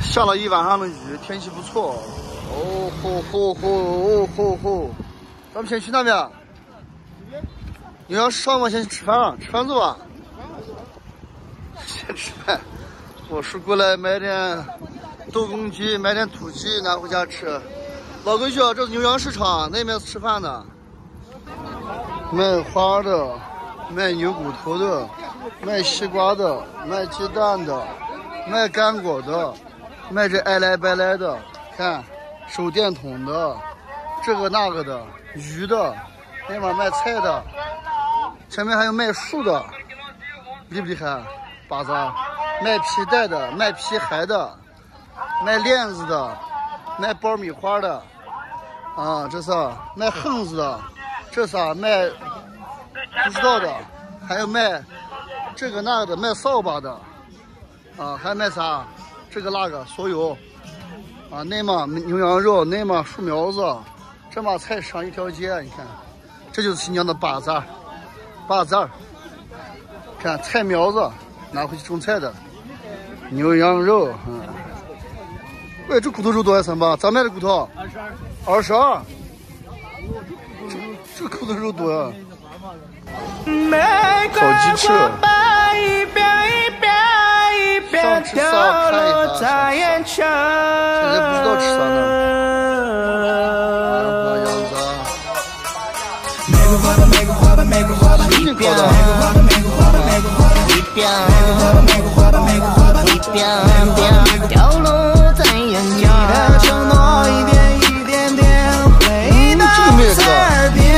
下了一晚上的雨，天气不错。哦吼吼吼哦吼吼！咱们先去那边。你要上吗？先去吃饭，吃饭走吧。先吃饭。我是过来买点豆公鸡，买点土鸡拿回家吃。老规矩，这是牛羊市场，那边是吃饭的。卖花的，卖牛骨头的，卖西瓜的，卖鸡蛋的，卖干果的，卖这爱来白来的，看手电筒的，这个那个的，鱼的，那边卖菜的，前面还有卖树的，厉不厉害？把子，卖皮带的，卖皮鞋的，卖链子的，卖爆米花的，啊，这是卖横子的。这啥卖不知道的，还有卖这个那个的，卖扫把的，啊，还卖啥这个那个所有，啊，那嘛牛羊肉，那嘛树苗子，这嘛菜市场一条街，你看，这就是新疆的把子儿，看菜苗子拿回去种菜的，牛羊肉，喂，这骨头肉多少钱吧？咋卖的骨头？22。这骨头肉多呀！烤鸡翅，上吃啥看一下？现在不知道吃啥呢。羊子，新烤的。掉落在眼角，承诺一点一点点回到耳边。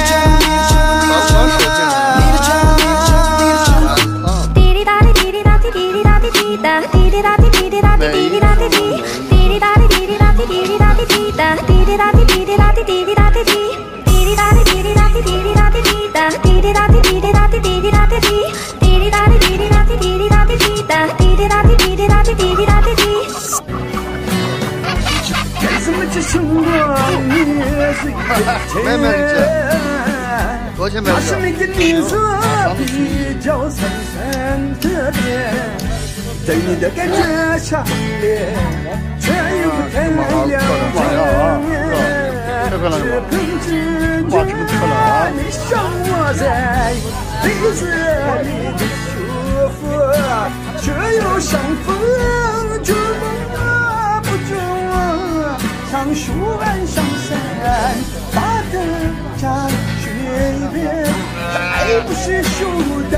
买买这，多少钱买这？那个女子比较酸酸特别，对你的感觉强烈，却又不太了解。这凭直觉，你像我在被子里的舒服，却又像风捉摸不住。像树岸上山，把灯扎雪边，还不是树灯。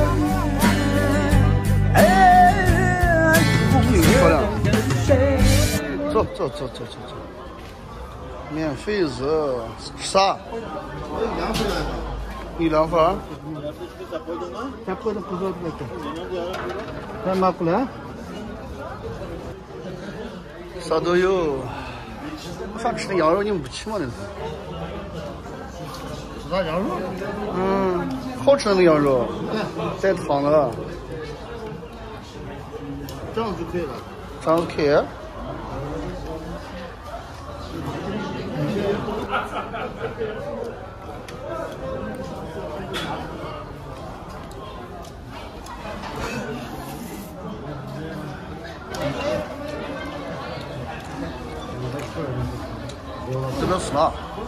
哎，漂亮！走，免费子啥？一两份。干嘛不来？啥都有。我想吃那羊肉，你们不去吗？那是？ 吃啥羊肉？ 好吃那个羊肉，带汤的。 这样就可以了。 这样可以。这边死了。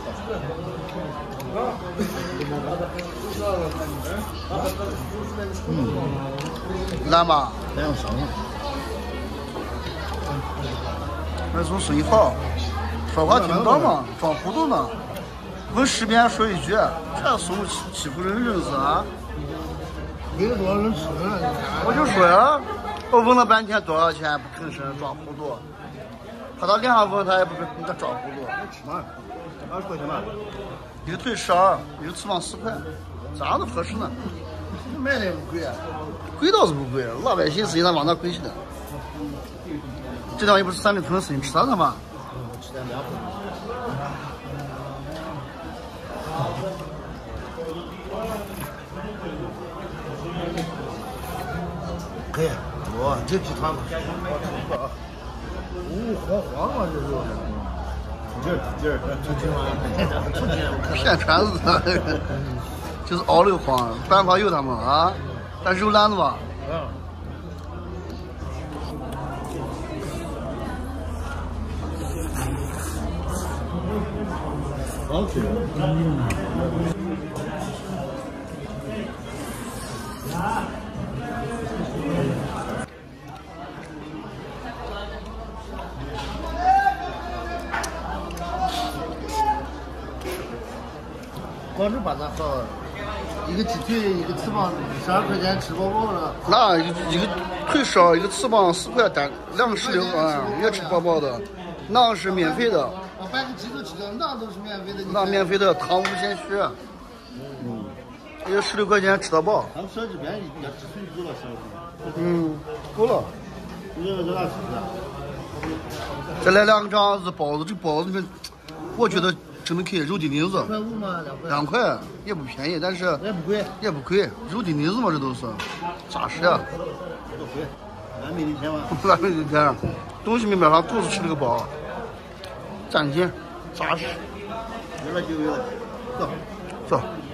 烂吧？ 这样上。 那做生意好，说话听不到嘛，装糊涂呢。问10遍说1句，这怂欺负人是啊！ 没有多少人吃呢。 我就说呀，我问了半天多少钱，不吭声，装糊涂。他到脸上问他也不给他装糊涂。 吃嘛？20块钱吧。 一个腿12，一个翅膀4块，咋样都合适呢？ 卖的也不贵啊。 贵倒是不贵，老百姓生意咋往那贵去的？这趟又不是3里屯生意，吃啥他妈？ 吃点凉粉。可以，我这批团好黄啊，这肉。劲儿，出劲， 骗全是，就是熬溜黄，办法有他们啊，但肉烂子吧。 好吃。广州巴掌好，一个鸡腿，一个翅膀，12块钱吃饱饱了。 那一个腿少，一个翅膀4块单，2个16啊，也吃饱饱的。馕是免费的。 我半个鸡都吃了，馕都是免费的。 馕免费的，汤无限续。也16块钱吃得饱。 他们说这边人家吃水煮了，小子。 够了。 你这咋吃的？ 再来2个这样子包子，这包子里面，我觉得真的可以肉底泥子。 2.5块吗 ？2块也不便宜，但是也不贵， 也不贵，肉底泥子嘛，这都是扎实啊。 不贵，俺没的钱吗？ 俺没的钱，东西没买上，肚子吃了个饱，攒劲，扎实。 有了就有了，走。 走。